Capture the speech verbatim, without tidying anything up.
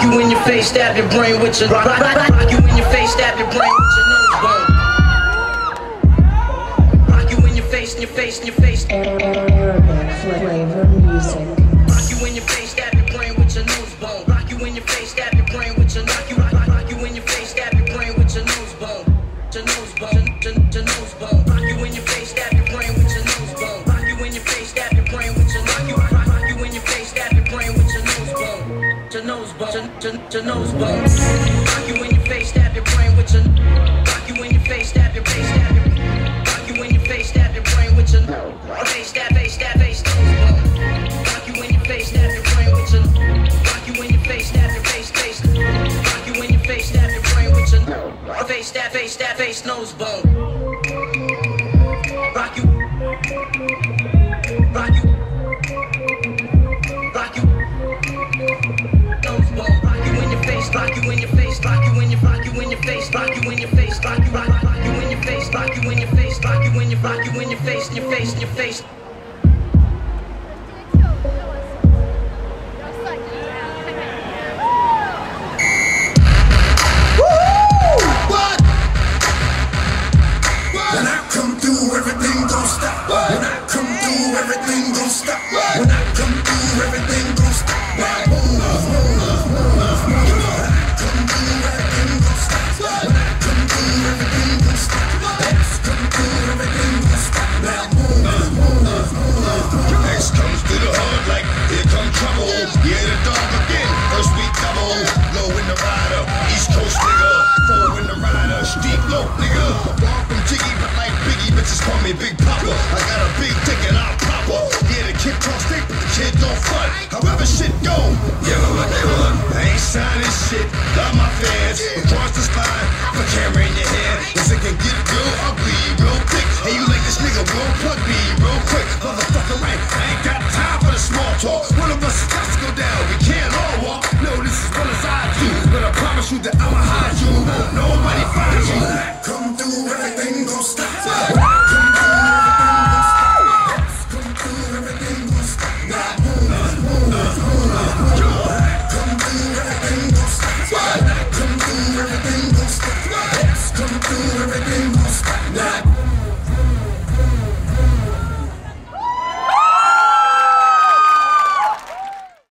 Rock you in your face, stab your brain with your rock, rock, rock, rock you in your face, stab your brain with your nose bone. Rock you in your face, in your face, in your face. Arabic flavor music. Rock you in your face, stab your brain with your nose bone. Rock you in your face, stab your brain with your rock you rock, rock, rock you in your face, stab your brain with your nose bone. Your nose bone, your, your nose bone. Rock you in your face, stab your brain with your nose bone. Rock you in your face, stab your brain with your rock you rock, rock, rock you in your face, stab your brain with your nose bone. Your nose bone, your, your, your nose bone. Rock you in your face, stab your brain with your rock you in your face, stab your face, stab your rock you in your face, stab your brain with your face, stab, face, stab, face, nose bone. Rock you in your face, stab your brain with your rock you in your face, stab your face, face. Rock you in your face, stab your brain with your face, stab, face, stab, face, nose bone. Rock you, rock you, rock you, nose bone. Rock you in your face, rock you in your face, rock you in your, rock you in your face, rock you in your face, rock you, rock, rock you in your face, rock you in your face, rock you in your, rock you in your face, in your face, in your face. When I come through, everything gon' stop. When I come through, everything gon' stop. When I come through, everything gon' stop. When I come through, everything gon' stop. When I come through, everything gon' stop. X come through, everything gon' stop. X comes through the hood like here come trouble. Yeah, the dog again. First we double. Low in the rider, East Coast nigga. Four in the rider, steep low nigga. Walk from Jiggy, but like Biggie, bitches call me Big Papa. I got a big dick and I'm proper. Yeah, the kid talk straight, but the kid don't front. However shit go, give them what they want. I ain't signing shit, love my fans. Across the spine, put camera in your hand. Cause it can get real ugly, real quick. Hey, you like this nigga, won't plug me real quick. Motherfucker, right, I ain't got time for the small talk. One of us has to go down, we can't all walk. No, this is what I do, but I promise you that I'ma hide you. Won't nobody find you. When I come through, everything gon' stop. When I come through, everything gon' stop. Come through, everything gon' stop.